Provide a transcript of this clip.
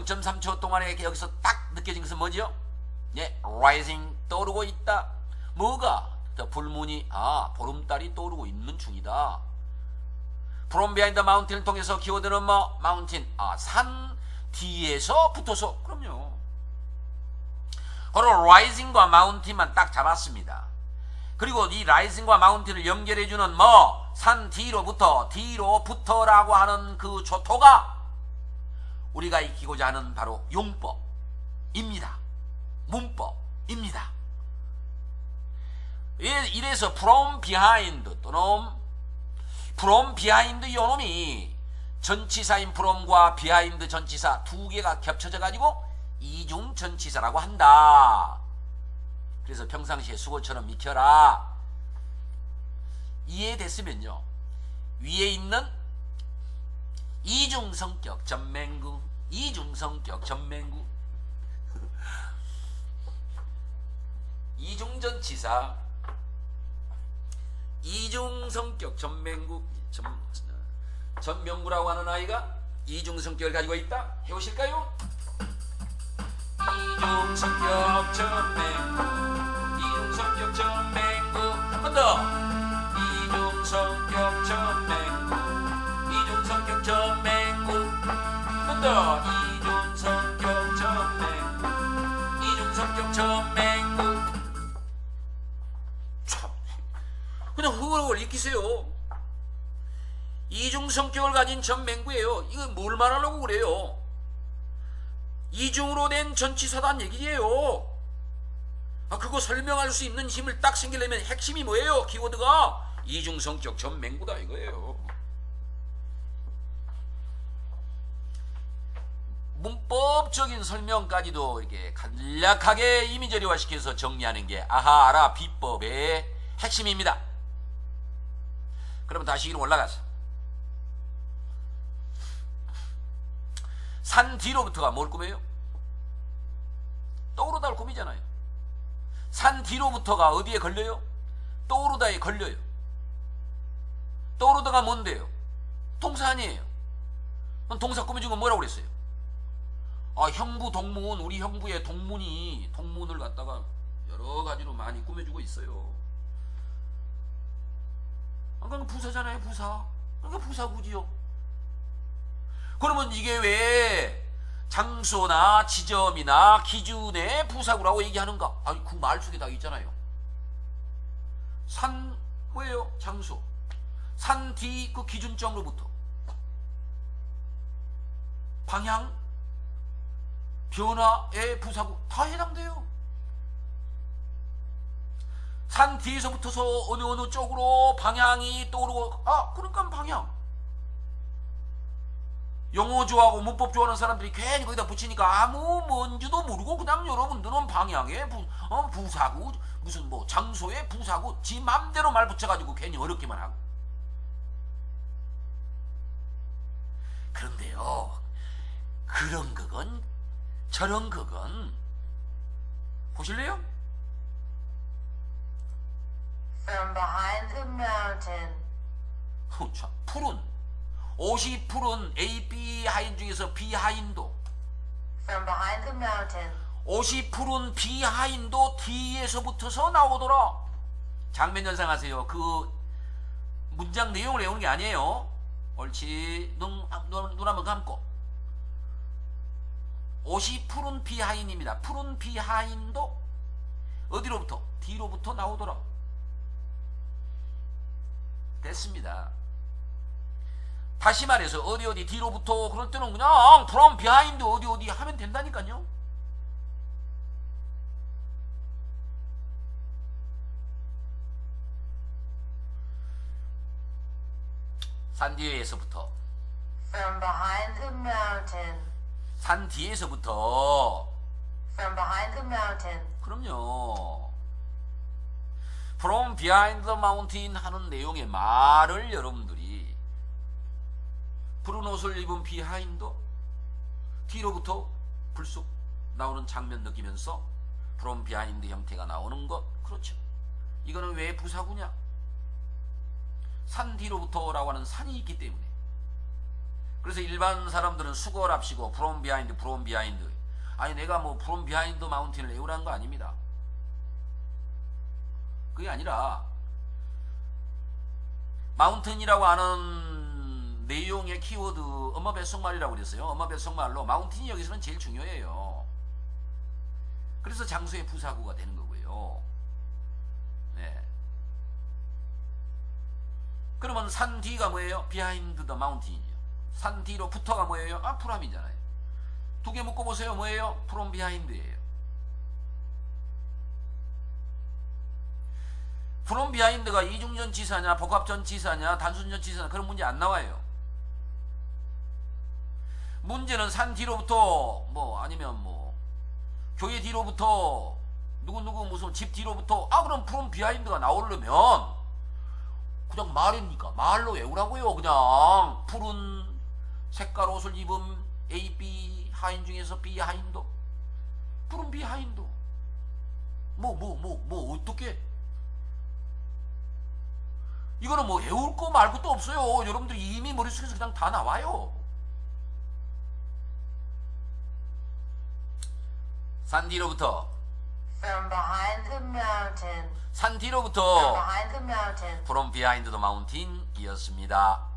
0.3초 동안에 여기서 딱 느껴진 것은 뭐죠? 예, rising, 떠오르고 있다. 뭐가? 불문이, 보름달이 떠오르고 있는 중이다. From behind the mountain을 통해서 키워드는 뭐? mountain, 산 뒤에서 붙어서. 그럼요. 바로 rising과 mountain만 딱 잡았습니다. 그리고 이 rising과 mountain을 연결해주는 뭐? 산 뒤로부터라고 하는 그 조토가 우리가 익히고자 하는 바로 용법입니다. 문법입니다. 이래서 from behind 또는 from behind 요놈이 전치사인 from과 behind 전치사 두 개가 겹쳐져 가지고 이중 전치사라고 한다. 그래서 평상시에 수고처럼 익혀라. 이해됐으면요, 위에 있는 이중성격 전맹구, 이중성격 전맹구, 이중전치사, 이중성격 전맹구, 전명구라고 하는 아이가 이중성격을 가지고 있다. 해보실까요? 이중성격 전맹구, 이중성격 전맹구. 한 번 더. 이중성격 전맹구, 이중성격 전맹구. 한 번 더. 이중성격 전맹구, 이중성격 전맹구. 참, 그냥 흐글흐글 익히세요. 이중성격을 가진 전맹구예요. 이거 뭘 말하려고 그래요? 이중으로 된 전치사단 얘기예요. 그거 설명할 수 있는 힘을 딱 생기려면 핵심이 뭐예요? 키워드가 이중성격 전맹구다 이거예요. 문법적인 설명까지도 이렇게 간략하게 이미저리화시켜서 정리하는 게 아하아라 비법의 핵심입니다. 그러면 다시 위로 올라가서 산 뒤로부터가 뭘 꾸며요? 떠오르다를 꾸미잖아요. 산 뒤로부터가 어디에 걸려요? 떠오르다에 걸려요. 떠오르다가 뭔데요? 동사 아니에요. 동사 꾸며준 건 뭐라고 그랬어요? 형부 동문, 우리 형부의 동문을 갖다가 여러 가지로 많이 꾸며주고 있어요. 그건 부사잖아요, 부사. 그러니까 부사구지요. 그러면 이게 왜 장소나 지점이나 기준의 부사구라고 얘기하는가? 그 말 속에 다 있잖아요. 산 뭐예요? 장소. 산 뒤 그 기준점으로부터 방향, 변화의 부사구 다 해당돼요. 산 뒤에서부터서 어느 쪽으로 방향이 떠오르고 그러니까 방향. 영어 좋아하고 문법 좋아하는 사람들이 괜히 거기다 붙이니까 아무 뭔지도 모르고 그냥 여러분들은 방향의 부사구, 무슨 뭐 장소의 부사구 지 맘대로 말 붙여가지고 괜히 어렵기만 하고. 그런데요, 그런 극은 저런 극은 보실래요? From behind the mountain. 자, 푸른 옷이 푸른 A, B 하인 중에서 B 하인도. From behind the mountain. 옷이 푸른 B 하인도 뒤에서 붙어서 나오더라. 장면 연상하세요. 그 문장 내용을 외우는 게 아니에요. 옳지. 눈 한번 감고. 옷이 푸른 B 하인입니다. 푸른 B 하인도 어디로부터? 뒤로부터 나오더라. 됐습니다. 다시 말해서 어디 뒤로부터 그럴 때는 그냥 from behind 어디 하면 된다니까요. 산 뒤에서부터. From behind the mountain. 산 뒤에서부터. From behind the mountain. 그럼요. From behind the mountain 하는 내용의 말을 여러분들이 푸른 옷을 입은 비하인도 뒤로부터 불쑥 나오는 장면 느끼면서 from behind 형태가 나오는 것. 그렇죠. 이거는 왜 부사구냐? 산 뒤로부터라고 하는 산이 있기 때문에 그래서 일반 사람들은 수거랍시고 from behind, from behind. 아니 내가 뭐 from behind mountain을 외우라는 거 아닙니다. 그게 아니라 mountain이라고 하는 내용의 키워드 엄마 뱃속말이라고 그랬어요. 엄마 뱃속말로 mountain이 여기서는 제일 중요해요. 그래서 장소의 부사구가 되는 거고요. 네. 그러면 산 뒤가 뭐예요? behind the mountain이요. 산 뒤로부터가 뭐예요? 프롬이잖아요. 두 개 묶어보세요. 뭐예요? from behind예요. from behind가 이중전치사냐 복합전치사냐 단순전치사냐 그런 문제 안 나와요. 문제는 산 뒤로부터 뭐 아니면 뭐 교회 뒤로부터 누구누구 무슨 집 뒤로부터 그럼 from behind가 나오려면 그냥 말입니까? 말로 외우라고요. 그냥 푸른 색깔 옷을 입은 A, B 하인 중에서 B 하인도 from behind 뭐 어떻게 이거는 뭐 외울 거 말 것도 없어요. 여러분들이 이미 머릿속에서 그냥 다 나와요. 산 뒤로부터 From behind the mountain. 산 From 뒤로부터 behind the mountain. from behind the mountain 이었습니다.